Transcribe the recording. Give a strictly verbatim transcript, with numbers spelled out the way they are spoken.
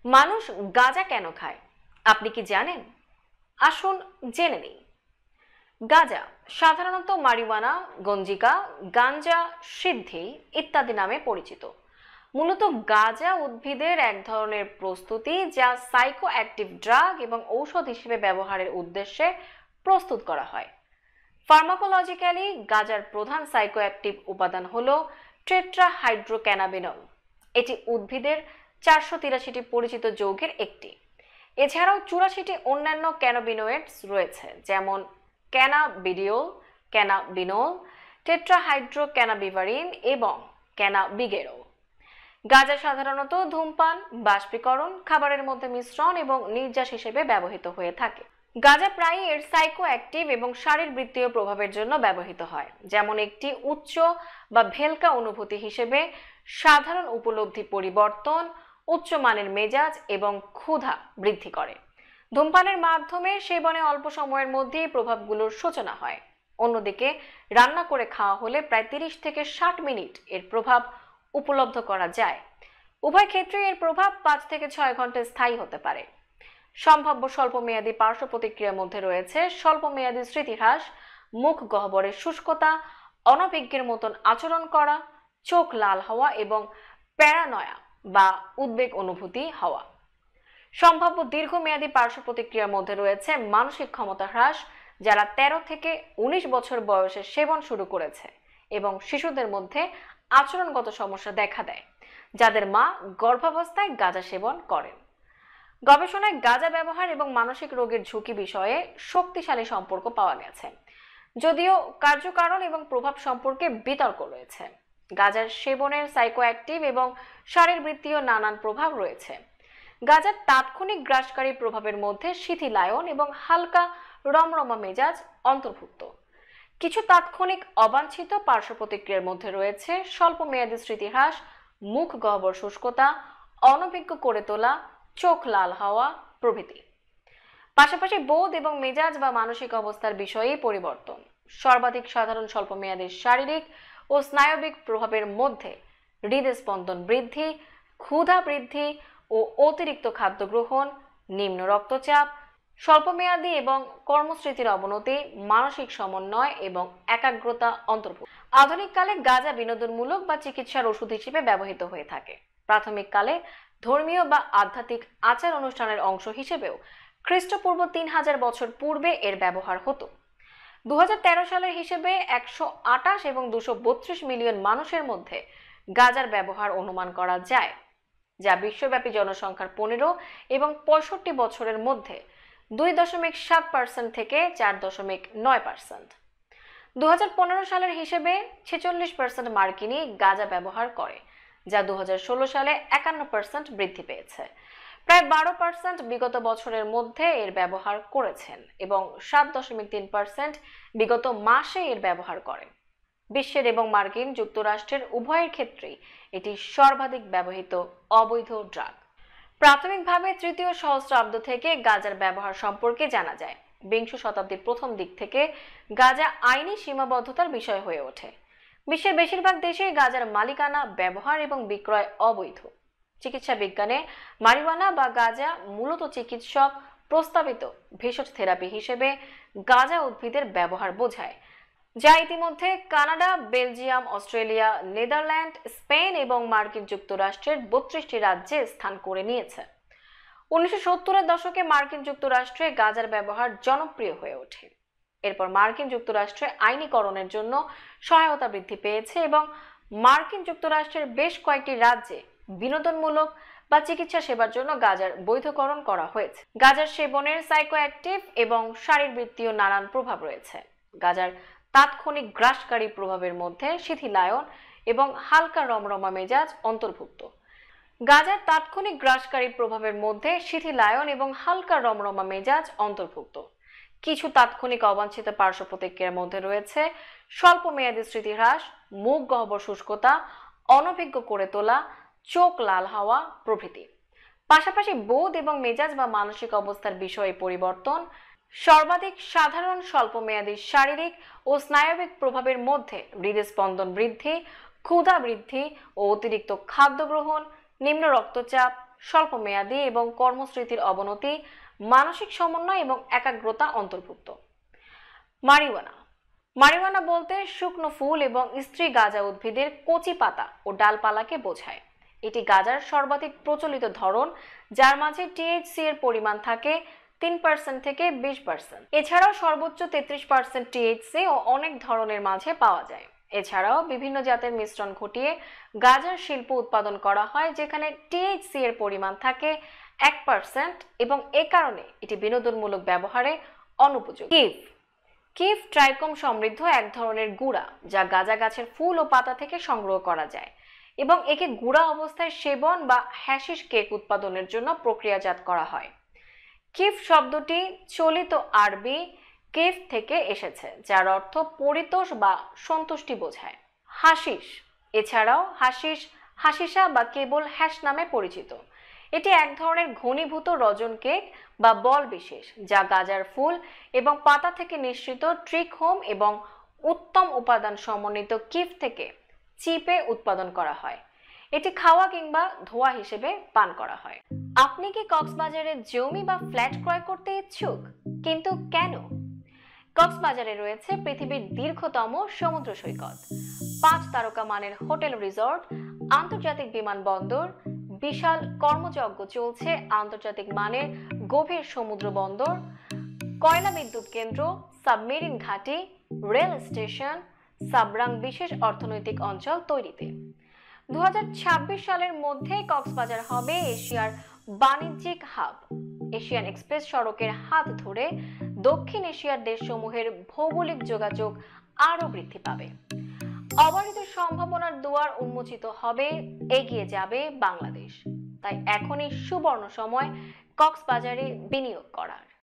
মানুষ গাঁজা কেন খায় আপনি কি জানেন? আসুন জেনে নিই। গাঁজা সাধারণত মারিওয়ানা, গঞ্জিকা, গাঞ্জা, সিদ্ধি ইত্যাদি নামে পরিচিত। মূলত গাঁজা উদ্ভিদের এক ধরনের প্রস্তুতি যা সাইকো অ্যাক্টিভ ড্রাগ এবং ঔষধ হিসেবে ব্যবহারের উদ্দেশ্যে প্রস্তুত করা হয়। ফার্মাকোলজিক্যালি গাঁজার প্রধান সাইকো অ্যাক্টিভ উপাদান হল টেট্রাহাইড্রোক্যানাবিনল। এটি উদ্ভিদের চারশো তিরাশিটি পরিচিত যৌগের একটি। এছাড়াও চুরাশিটি অন্যান্য ক্যানাবিনোয়েডস রয়েছে, যেমন ক্যানাবিডিওল, ক্যানাবিনল, টেট্রাহাইড্রোক্যানাবিভারিন এবং ক্যানাবিগেরল। গাঁজা সাধারণত ধূমপান, বাষ্পীকরণ, খাবারের মধ্যে মিশ্রণ এবং নির্যাস হিসেবে ব্যবহৃত হয়ে থাকে। গাঁজা প্রায়ই এর সাইকো অ্যাক্টিভ এবং শারীরবৃত্তীয় প্রভাবের জন্য ব্যবহৃত হয়, যেমন একটি উচ্চ বা ভেলকা অনুভূতি হিসেবে, সাধারণ উপলব্ধি পরিবর্তন, উচ্চমানের মেজাজ এবং ক্ষুধা বৃদ্ধি করে। ধূমপানের মাধ্যমে সেবনে অল্প সময়ের মধ্যেই প্রভাবগুলোর সূচনা হয়। অন্যদিকে রান্না করে খাওয়া হলে প্রায় তিরিশ থেকে ষাট মিনিট এর প্রভাব উপলব্ধ করা যায়। উভয় ক্ষেত্রে এর প্রভাব পাঁচ থেকে ছয় ঘন্টা স্থায়ী হতে পারে। সম্ভাব্য স্বল্পমেয়াদী পার্শ্ব প্রতিক্রিয়ার মধ্যে রয়েছে স্বল্পমেয়াদী স্মৃতিহ্রাস, মুখ গহ্বরের শুষ্কতা, অনভিজ্ঞের মতন আচরণ করা, চোখ লাল হওয়া এবং প্যারানয়া বা উদ্বেগ অনুভূতি হওয়া। সম্ভাব্য দীর্ঘমেয়াদী পার্শ্ব প্রতিক্রিয়ার মধ্যে রয়েছে মানসিক ক্ষমতা হ্রাস, যারা তেরো থেকে উনিশ বছর বয়সে সেবন শুরু করেছে, এবং শিশুদের মধ্যে আচরণগত সমস্যা দেখা দেয় যাদের মা গর্ভাবস্থায় গাঁজা সেবন করেন। গবেষণায় গাঁজা ব্যবহার এবং মানসিক রোগের ঝুঁকি বিষয়ে শক্তিশালী সম্পর্ক পাওয়া গেছে, যদিও কার্যকারণ এবং প্রভাব সম্পর্কে বিতর্ক রয়েছে। গাঁজার সেবনের সাইকোঅ্যাক্টিভ এবং শারীরবৃত্তীয় নানান প্রভাব রয়েছে। গাঁজার তাৎক্ষণিক গ্রাসকারী প্রভাবের মধ্যে শিথিলায়ন এবং হালকা রমরমা মেজাজ অন্তর্ভুক্ত। কিছু তাৎক্ষণিক অবাঞ্ছিত পার্শ্ব প্রতিক্রিয়ার মধ্যে রয়েছে স্বল্পমেয়াদী স্মৃতিহ্রাস, মুখ গহ্বর শুষ্কতা, অনভিজ্ঞ করে তোলা, চোখ লাল হওয়া প্রভৃতি। পাশাপাশি বোধ এবং মেজাজ বা মানসিক অবস্থার বিষয়ে পরিবর্তন। সর্বাধিক সাধারণ স্বল্পমেয়াদী শারীরিক ও স্নায়বিক প্রভাবের মধ্যে হৃদস্পন্দন বৃদ্ধি, ক্ষুধা বৃদ্ধি ও অতিরিক্ত খাদ্য গ্রহণ, নিম্ন রক্তচাপ, স্বল্পমেয়াদী এবং কর্মস্মৃতির অবনতি, মানসিক সমন্বয় এবং একাগ্রতা অন্তর্ভুক্ত। আধুনিক কালে গাঁজা বিনোদনমূলক বা চিকিৎসার ওষুধ হিসেবে ব্যবহৃত হয়ে থাকে। প্রাথমিক কালে ধর্মীয় বা আধ্যাত্মিক আচার অনুষ্ঠানের অংশ হিসেবেও খ্রিস্টপূর্ব তিন হাজার বছর পূর্বে এর ব্যবহার হতো। দু হাজার তেরো সালের হিসেবে একশো আটাশ এবং দুশো বত্রিশ মিলিয়ন মানুষের মধ্যে গাঁজার ব্যবহার অনুমান করা যায়, যা বিশ্বব্যাপী জনসংখ্যার পনেরো এবং পঁয়ষট্টি বছরের মধ্যে দুই দশমিক সাত পার্সেন্ট থেকে চার দশমিক নয় পার্সেন্ট। দু হাজার পনেরো সালের হিসেবে ছেচল্লিশ পার্সেন্ট মার্কিনী গাঁজা ব্যবহার করে, যা দু হাজার ষোলো সালে একান্ন পার্সেন্ট বৃদ্ধি পেয়েছে। প্রায় বারো পার্সেন্ট বিগত বছরের মধ্যে এর ব্যবহার করেছেন এবং সাত দশমিক তিন পার্সেন্ট বিগত মাসে এর ব্যবহার করেন। বিশ্বের এবং মার্কিন যুক্তরাষ্ট্রের উভয়ের ক্ষেত্রেই এটি সর্বাধিক ব্যবহৃত অবৈধ ড্রাগ। প্রাথমিকভাবে তৃতীয় সহস্রাব্দ থেকে গাঁজার ব্যবহার সম্পর্কে জানা যায়। বিংশ শতাব্দীর প্রথম দিক থেকে গাঁজা আইনি সীমাবদ্ধতার বিষয় হয়ে ওঠে। বিশ্বের বেশিরভাগ দেশেই গাঁজার মালিকানা, ব্যবহার এবং বিক্রয় অবৈধ। চিকিৎসা বিজ্ঞানে মারিওয়ানা বা গাঁজা মূলত চিকিৎসক প্রস্তাবিত ভেষজ থেরাপি হিসেবে গাঁজা উদ্ভিদের ব্যবহার বোঝায়, যা ইতিমধ্যে Canada, Belgium, Australia, Netherland, Spain এবং মার্কিন যুক্তরাষ্ট্রের বত্রিশটি রাজ্যে স্থান করে নিয়েছে। উনিশশো সত্তরের দশকে মার্কিন যুক্তরাষ্ট্রে গাঁজার ব্যবহার জনপ্রিয় হয়ে ওঠে। এরপর মার্কিন যুক্তরাষ্ট্রে আইনীকরণের জন্য সহায়তা বৃদ্ধি পেয়েছে এবং মার্কিন যুক্তরাষ্ট্রের বেশ কয়েকটি রাজ্যে বিনোদনমূলক বা চিকিৎসা সেবার জন্য গাঁজার বৈধকরণ করা হয়েছে। গাঁজার সেবনের সাইকোঅ্যাক্টিভ এবং শারীরবৃত্তীয় নানান প্রভাব রয়েছে। গাঁজার তাৎক্ষণিক গ্রাসকারী প্রভাবের মধ্যে শিথিলায়ন এবং হালকা রমরমা মেজাজ অন্তর্ভুক্ত। গাঁজার তাৎক্ষণিক গ্রাসকারী প্রভাবের মধ্যে শিথিলায়ন এবং হালকা রমরমা মেজাজ অন্তর্ভুক্ত। কিছু তাৎক্ষণিক অবাঞ্ছিত পার্শ্ব প্রতিক্রিয়ার মধ্যে রয়েছে স্বল্পমেয়াদী স্মৃতিহ্রাস, মুখ গহ্বর শুষ্কতা, অনভিজ্ঞ করে তোলা, চোখ লাল হওয়া প্রভৃতি। পাশাপাশি বোধ এবং মেজাজ বা মানসিক অবস্থার বিষয়ে পরিবর্তন। সর্বাধিক সাধারণ স্বল্পমেয়াদী শারীরিক ও স্নায়বিক প্রভাবের মধ্যে হৃদস্পন্দন বৃদ্ধি, ক্ষুধা বৃদ্ধি ও অতিরিক্ত খাদ্য গ্রহণ, নিম্ন রক্তচাপ, স্বল্পমেয়াদী এবং কর্মস্মৃতির অবনতি, মানসিক সমন্বয় এবং একাগ্রতা অন্তর্ভুক্ত। মারিওয়ানা মারিওয়ানা বলতে শুকনো ফুল এবং স্ত্রী গাঁজা উদ্ভিদের কচি পাতা ও ডালপালাকে বোঝায়। এটি গাঁজার সর্বাধিক প্রচলিত ধরন, যার মাঝে টিএইচসি এর পরিমাণ থাকে তিন পার্সেন্ট থেকে বিশ পার্সেন্ট। এছাড়াও সর্বোচ্চ তেত্রিশ পার্সেন্ট টিএইচসি ও অনেক ধরনের মাঝে পাওয়া যায়। এছাড়াও বিভিন্ন জাতের মিশ্রণ ঘটিয়ে গাঁজার শিল্প উৎপাদন করা হয়, যেখানে টিএইচসি এর পরিমাণ থাকে এক পার্সেন্ট এবং এ কারণে এটি বিনোদনমূলক ব্যবহারে অনুপযোগী। কিফ কিফ ট্রাইকোম সমৃদ্ধ এক ধরনের গুঁড়া, যা গাঁজা গাছের ফুল ও পাতা থেকে সংগ্রহ করা যায় এবং একে গুঁড়া অবস্থায় সেবন বা হ্যাশিশ কেক উৎপাদনের জন্য প্রক্রিয়াজাত করা হয়। কিফ শব্দটি চলিত আরবি কেফ থেকে এসেছে, যার অর্থ পরিতোষ বা সন্তুষ্টি বোঝায়। হাশিশ এছাড়াও হাশিশ, হাশিশা বা কেবল হ্যাশ নামে পরিচিত। এটি এক ধরনের ঘনীভূত রজন কেক বা বল বিশেষ, যা গাঁজার ফুল এবং পাতা থেকে নিঃসৃত ট্রিকোম এবং উত্তম উপাদান সমন্বিত কিফ থেকে চিপে উৎপাদন করা হয়। এটি খাওয়া কিংবা ধোয়া হিসেবে পান করা হয়। আপনি কি কক্সবাজারে জমি বা ফ্ল্যাট ক্রয় করতে ইচ্ছুক, কিন্তু কেন? কক্সবাজারে রয়েছে পৃথিবীর দীর্ঘতম সমুদ্র সৈকত, পাঁচ তারকা মানের হোটেল রিসর্ট, আন্তর্জাতিক বিমানবন্দর, বিশাল কর্মযজ্ঞ চলছে আন্তর্জাতিক মানের গভীর সমুদ্র বন্দর, কয়লা বিদ্যুৎ কেন্দ্র, সাবমেরিন ঘাঁটি, রেল স্টেশন, সাবরাং বিশেষ অর্থনৈতিক অঞ্চল তৈরিতে। দু হাজার ছাব্বিশ সালের মধ্যে কক্সবাজার হবে এশিয়ার বাণিজ্যিক হাব। এশিয়ান এক্সপ্রেস সড়কের হাত ধরে দক্ষিণ এশিয়ার দেশসমূহের ভৌগোলিক যোগাযোগ আরও বৃদ্ধি পাবে। অবারিত সম্ভাবনার দুয়ার উন্মোচিত হবে, এগিয়ে যাবে বাংলাদেশ। তাই এখনই সুবর্ণ সময় কক্সবাজারে বিনিয়োগ করার।